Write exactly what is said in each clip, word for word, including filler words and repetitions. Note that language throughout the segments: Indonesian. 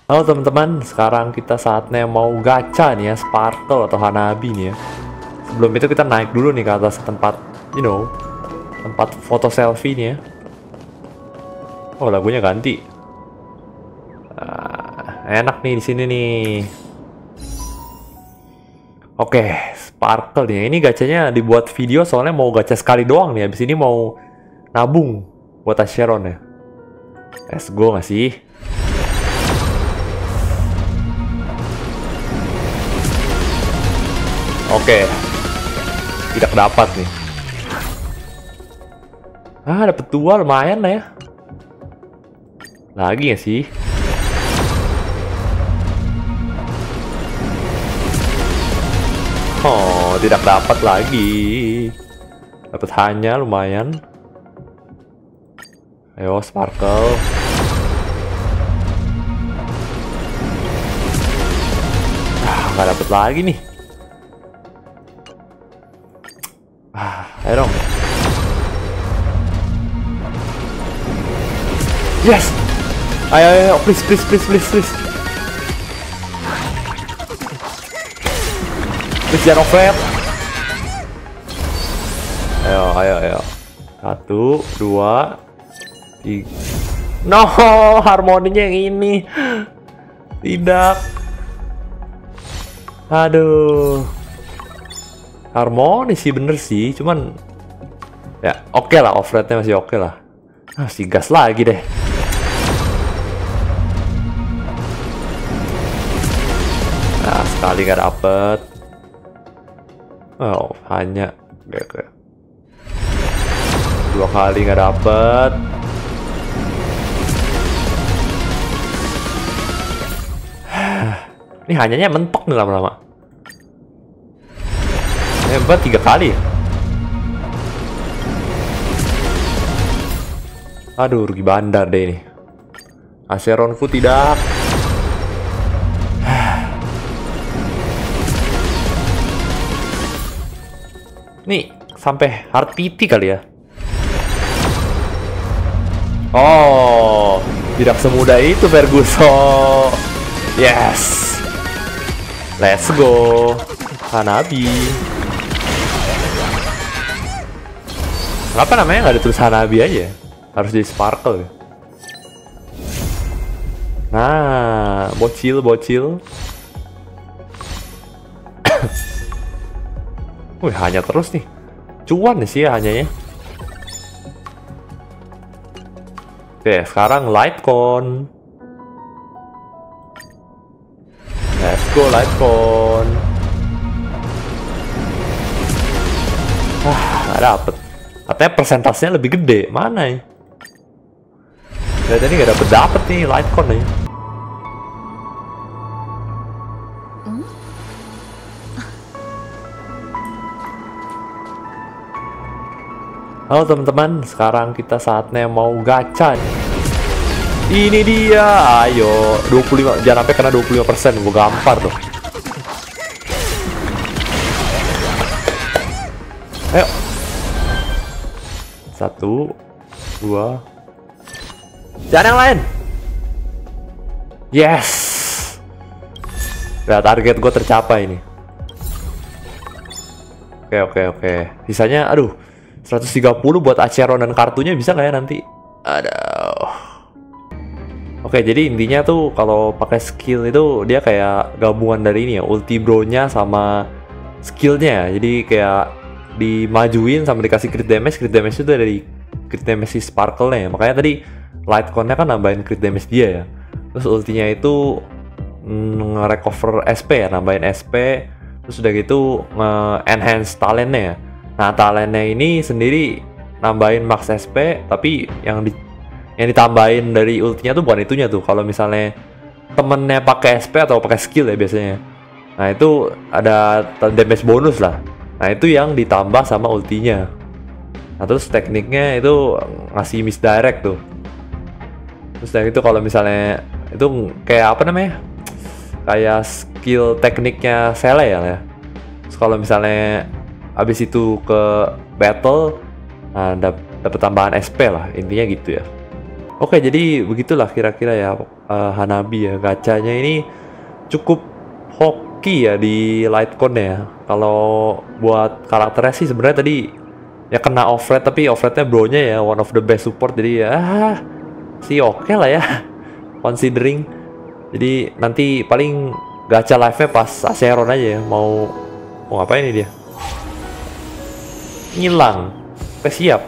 Halo teman-teman, sekarang kita saatnya mau gacha nih ya, Sparkle atau Hanabi nih ya. Sebelum itu kita naik dulu nih ke atas tempat, you know, tempat foto selfie nih ya. Oh, lagunya ganti. Ah, enak nih di sini nih. Oke, Sparkle nih. Ini gacanya dibuat video soalnya mau gacha sekali doang nih. Habis ini mau nabung buat Acheron ya. Let's go nggak sih? Oke, tidak dapat nih. Ah, dapet dua lumayan lah ya. Lagi nggak sih? Oh, tidak dapat lagi. Dapat hanya lumayan. Ayo, Sparkle. Ah, nggak dapat lagi nih. Ah, ayo dong. Yes. Ayo, ayo, ayo, please, please, please, please, please. Please jangan over. Ayo, ayo, ayo. Satu, dua, tiga. No, harmoninya yang ini. Tidak. Aduh. Harmonis sih, bener sih, cuman ya oke okay lah, off-rate-nya masih oke okay lah. Ah, si gas lagi deh. Nah, sekali nggak dapet. Oh, hanya oke. Dua kali nggak dapet. Ini hanyanya mentok nih lama-lama. Hebat tiga kali. Aduh, rugi bandar deh ini. Acheronku tidak. Nih, sampai hard P T kali ya. Oh, tidak semudah itu Ferguson. Yes. Let's go. Hanabi. Kenapa namanya nggak ditulis Hanabi aja? Harus di Sparkle. Nah, bocil, bocil. Wih, hanya terus nih. Cuan nih sih ya hanyanya. Oke, sekarang Lightcon. Let's go Lightcon. Ah, nggak dapet. Katanya persentasenya lebih gede. Mana ya? Dari tadi nggak dapet dapet nih Lightcon nih. Halo teman-teman, sekarang kita saatnya mau gacha. Ini dia, ayo dua puluh lima, jangan sampai kena dua puluh lima persen, gue gampar tuh. Ayo. Satu, dua. Jangan yang lain. Yes. Nah, target gue tercapai ini. Oke, oke, oke. Sisanya, aduh, seratus tiga puluh buat Acheron dan kartunya bisa nggak ya nanti? Aduh. Oke, jadi intinya tuh kalau pakai skill itu dia kayak gabungan dari ini ya, ulti bro-nya sama skillnya. Jadi kayak dimajuin sama dikasih crit damage. Crit damage itu dari crit damage si Sparkle-nya. Makanya tadi Lightcon-nya kan nambahin crit damage dia ya. Terus ultinya itu nge-recover S P ya, nambahin S P. Terus udah gitu nge-enhance talentnya ya. Nah, talentnya ini sendiri nambahin max S P, tapi yang di, yang ditambahin dari ultinya tuh bukan itunya tuh. Kalau misalnya temennya pakai S P atau pakai skill ya biasanya. Nah, itu ada damage bonus lah. Nah, itu yang ditambah sama ultinya. Nah, terus tekniknya itu ngasih misdirect tuh. Terus dari itu kalau misalnya itu kayak apa namanya? Kayak skill tekniknya Sele ya. Terus kalau misalnya habis itu ke battle, nah, dap dapat tambahan S P lah, intinya gitu ya. Oke, jadi begitulah kira-kira ya eh, Hanabi ya. Gacanya ini cukup hoki ya di Lightcon ya. Kalau buat karakternya sih sebenarnya tadi ya kena offred, tapi offrednya bronya ya one of the best support, jadi ya sih oke lah ya considering. Jadi nanti paling gacha live-nya pas Acheron aja ya. Mau mau ngapain ini dia? Ngilang. Oke, siap.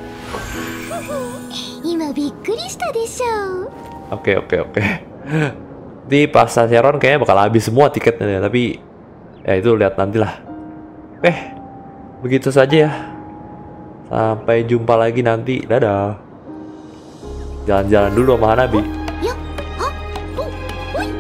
今びっくりしたでしょう。 Oke oke oke. Di pas Acheron kayaknya bakal habis semua tiketnya ya, tapi ya itu lihat nantilah. Oke, begitu saja ya. Sampai jumpa lagi nanti. Dadah. Jalan-jalan dulu sama Hanabi. よっ、はっ、お、おい。